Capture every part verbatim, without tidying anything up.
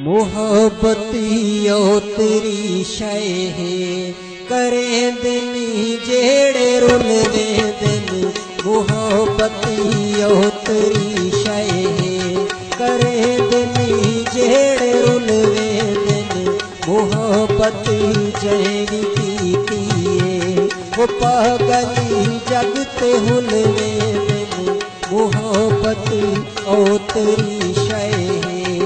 मोहब्बती ओ तेरी शय है करें दिन जेड़े रुलवे दिन। मोहब्बती ओ तेरी शय है करें दिन जेड़े रुलवे दिन। मोहब्बती जैनी कीती वो पागली जगते हुलवे दिन। मोहब्बती ओ तेरी शय है।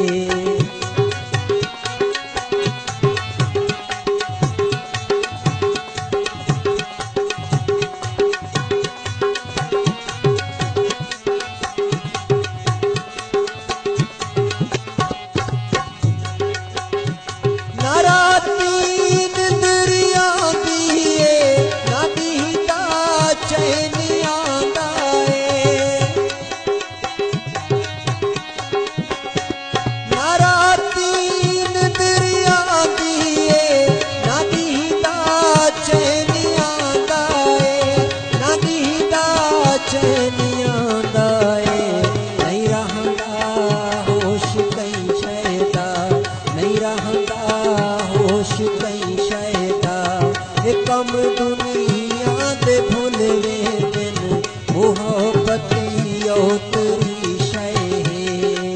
कम दुनिया दे भुलवे दिन। मोहब्बती ओ तेरी शय है।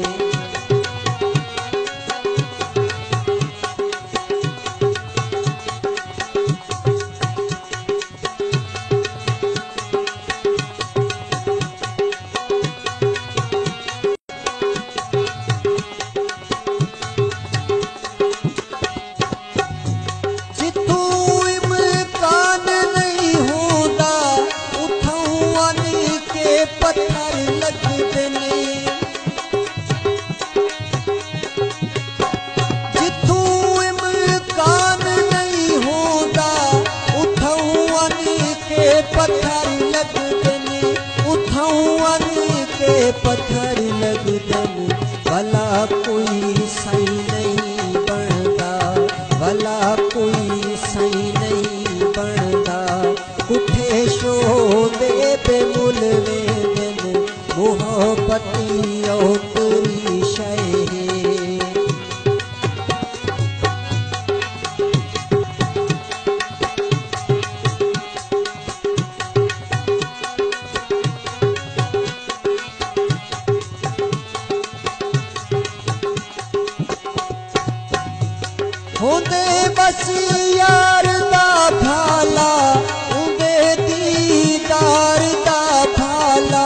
पत्थर लगदन भला कोई सही नहीं बनता। भला कोई सही नहीं बनता। कुठे शोदे पे मुलवे दिन। मोहब्बती ओ तेरी शय है। होंदे बस यार दा भाला उंदे दीदार दा भाला।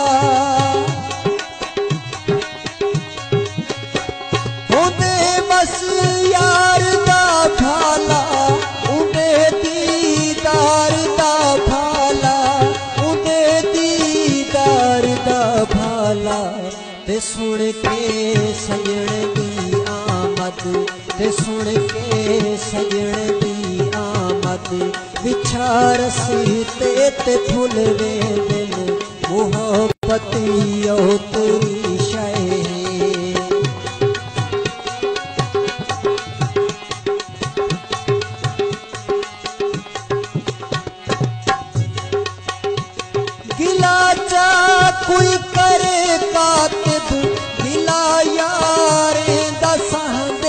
होंदे बस यार दा भाला उंदे दीदार दा भाला। उंदे दीदार दा भाला ते सुन के सजण दी आमद। ते सुन के सजण दी आमद बिछा रसीते ते फुलवे दिन। मोहब्बती ओ तेरी शय है। गिला चा कोई करे कातिब गिला यारे दसांदे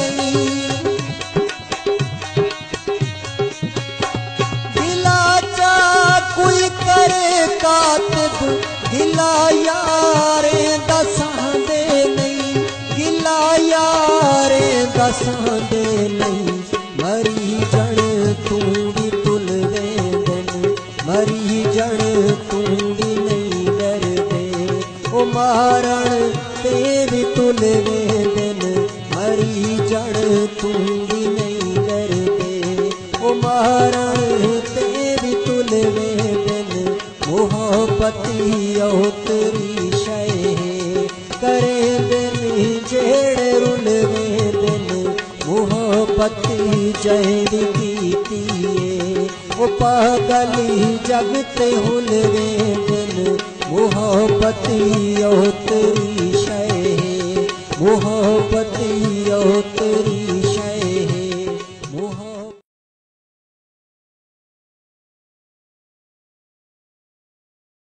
कातिब गिला यारे दसांदे नहीं। गिला यारे दसांदे नहीं। मरी जण तू भी तुलवे दिन। मरी जण तू भी नहीं डरदे। ओ मारण ते भी तुलवे दिन। मरी जण तू भी नहीं डरदे। ओ मारण ते भी तुलवे दिन। मोहब्बती ओ तेरी शय है करें दिन जेड़े रुलवे दिन। मोहब्बती जैनी कीती ओ पागली जगते हुलवे दिन। मोहब्बती ओ तेरी शय है। मोहब्बती ओ